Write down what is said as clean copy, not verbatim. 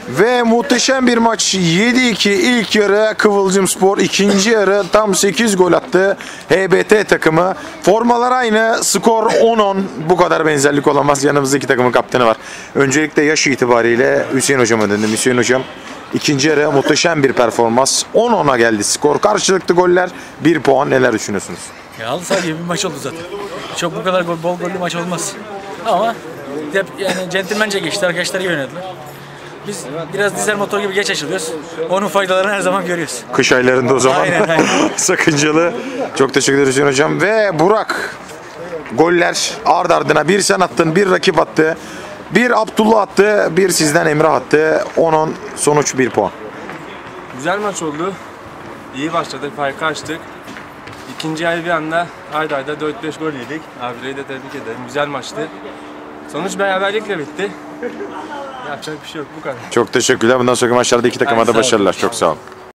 Ve muhteşem bir maç. 7-2 ilk yarı Kıvılcımspor, ikinci yarı tam 8 gol attı HBT takımı. Formalar aynı, skor 10-10. Bu kadar benzerlik olamaz. Yanımızdaki takımın kaptanı var. Öncelikle yaş itibariyle Hüseyin hocama döndüm. Hüseyin hocam, ikinci yarı muhteşem bir performans. 10-10'a geldi skor. Karşılıklı goller, 1 puan. Neler düşünüyorsunuz? Ya halı saha gibi bir maç oldu zaten. Çok bu kadar bol gollü maç olmaz. Ama yani centilmence geçti. Arkadaşlar iyi oynadılar. Biz biraz dizel motor gibi geç açılıyoruz. Onun faydalarını her zaman görüyoruz. Kış aylarında o zaman. Aynen. Sakıncalı. Çok teşekkür ederiz Hüseyin hocam. Ve Burak, goller ard ardına. Bir sen attın, bir rakip attı. Bir Abdullah attı, bir sizden Emrah attı. 10-10 sonuç 1 puan. Güzel maç oldu. İyi başladık, farkı açtık. İkinci ay bir anda arda 4-5 gol yedik. Abileri de tebrik ederim. Güzel maçtı. Sonuç beraberlikle bitti. Yapacak bir şey yok, bu kadar. Çok teşekkürler. Bundan sonraki maçlarda iki takıma da başarılar. Çok sağ olun.